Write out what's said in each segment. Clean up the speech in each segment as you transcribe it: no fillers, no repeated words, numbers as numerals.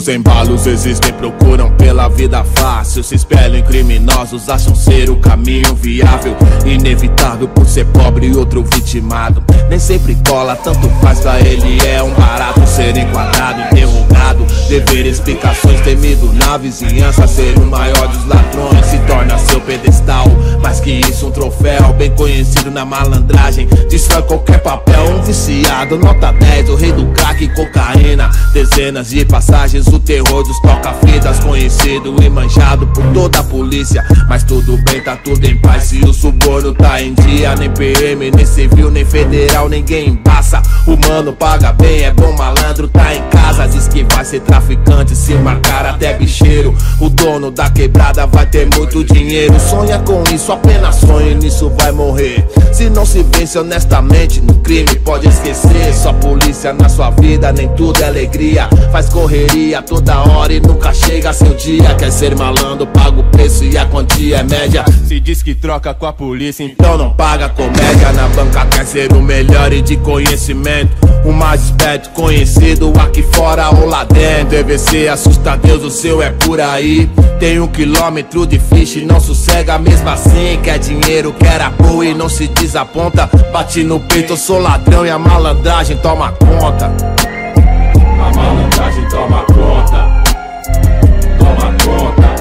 Os embalos existem, procuram pela vida fácil, se espelham em criminosos, acham ser o caminho viável, inevitável por ser pobre e outro vitimado. Nem sempre cola, tanto faz pra ele, é um barato ser enquadrado, interrogado, dever explicações, temido na vizinhança, ser o maior dos ladrões, se torna seu pedestal. Mais que isso, um troféu, bem conhecido na malandragem, destrói qualquer papel, um viciado, nota 10, o rei do crack e cocaína. Dezenas de passagens, o terror dos toca-fitas, conhecido e manchado por toda a polícia. Mas tudo bem, tá tudo em paz, se o suborno tá em dia. Nem PM, nem civil, nem federal, ninguém embaça. O mano paga bem, é bom malandro, tá em casa. Diz que vai ser traficante, se marcar até bicheiro. O dono da quebrada vai ter muito dinheiro. Sonha com isso, apenas sonha e nisso vai morrer. Se não se vence honestamente no crime, pode esquecer. Só polícia na sua vida, nem tudo é alegria. Faz correria toda hora e nunca chega seu dia. Quer ser malandro, paga o preço e a quantia é média. Se diz que troca com a polícia, então não paga comédia. Na banca quer ser o melhor e de conhecimento, o mais esperto, conhecido aqui fora ou lá dentro. Deve ser assusta Deus, o seu é por aí. Tem 1 quilômetro de ficha e não sossega mesmo assim. Quer dinheiro, quer apoio e não se desaponta. Bate no peito, eu sou ladrão e a malandragem toma conta. A malandragem toma conta. Toma conta.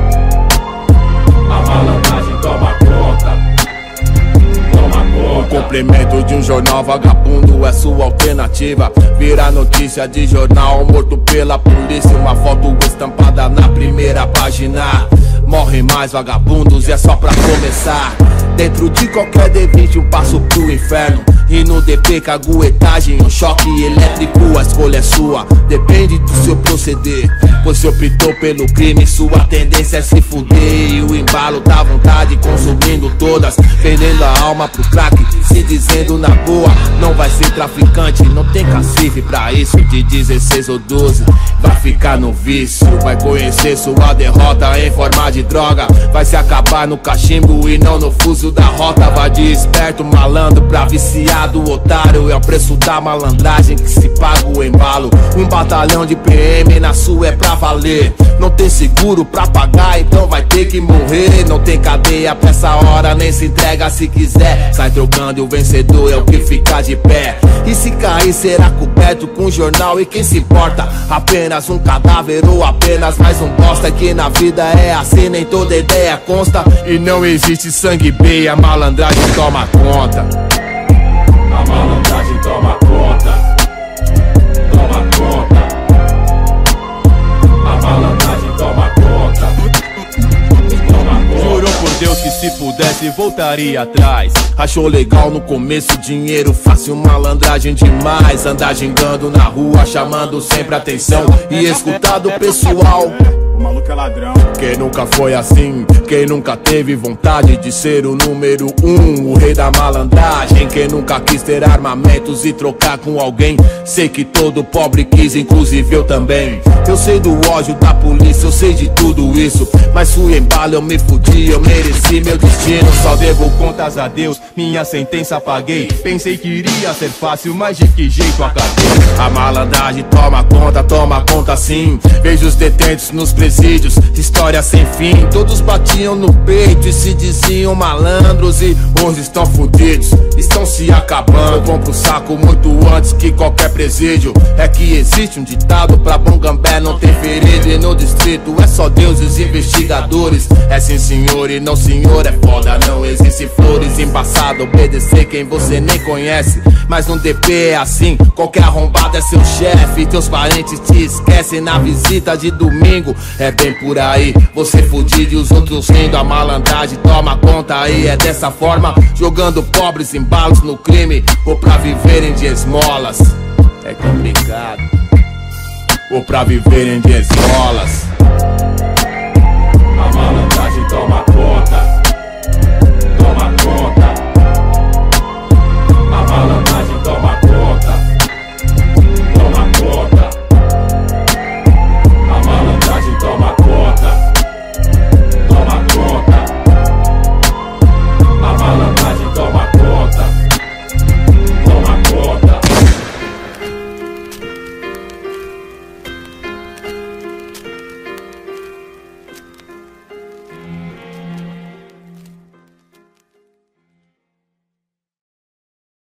A malandragem toma conta. Toma conta. O complemento de um jornal vagabundo é sua alternativa. Vira notícia de jornal, morto pela polícia, uma foto estampada na primeira página. Morrem mais vagabundos e é só pra começar. Dentro de qualquer D20 um passo pro inferno. E no DP caguetagem, um choque elétrico. A escolha é sua, depende do seu proceder. Pois se optou pelo crime, sua tendência é se fuder. E o embalo dá vontade, consumindo todas, vendendo a alma pro crack, se dizendo na boa, não vai ser traficante. Não tem cacife pra isso, de 16 ou 12 vai ficar no vício. Vai conhecer sua derrota em forma de droga. Vai se acabar no cachimbo e não no fuso da rota. Vai de esperto, malandro pra viciado, otário. É o preço da malandragem que se paga o embalo. Um batalhão de PM na sua é pra valer. Não tem seguro pra pagar, então vai ter que morrer. Não tem cadeia pra essa hora, nem se entrega se quiser. Sai trocando e o vencedor é o que fica de pé. E se cair será coberto com jornal, e quem se importa? Apenas um cadáver ou apenas mais um bosta. Que na vida é assim, nem toda ideia consta. E não existe sangue B, a malandragem toma conta. A malandragem toma conta. Toma conta. A malandragem toma conta. Toma conta. Jurou por Deus que se pudesse voltaria atrás. Achou legal no começo, dinheiro fácil, malandragem demais. Andar gingando na rua, chamando sempre atenção e escutar do pessoal. O maluco é ladrão. Quem nunca foi assim? Quem nunca teve vontade de ser o número 1, o rei da malandragem? Quem nunca quis ter armamentos e trocar com alguém? Sei que todo pobre quis, inclusive eu também. Eu sei do ódio da polícia, eu sei de tudo isso, mas fui embalo, eu me fudi, eu mereci meu destino. Só devo contas a Deus, minha sentença paguei. Pensei que iria ser fácil, mas de que jeito acabei? A malandragem toma conta sim. Vejo os detentos nos presídios, história sem fim. Todos batiam no peito e se diziam malandros, e hoje estão fudidos, estão se acabando. Vão pro saco muito antes que qualquer presídio. É que existe um ditado pra bom gambé não ter ferido, e no distrito é só Deus e os investigadores. É sim senhor e não senhor, é foda, não existe flores. Embaçado obedecer quem você nem conhece, mas no DP é assim, qualquer arrombado é seu chefe. Teus parentes te esquecem na visita de domingo. É bem por aí, você fudido e os outros rindo. A malandragem toma conta aí, é dessa forma, jogando pobres embalos no crime, ou pra viverem de esmolas. É complicado. Ou pra viverem de esmolas.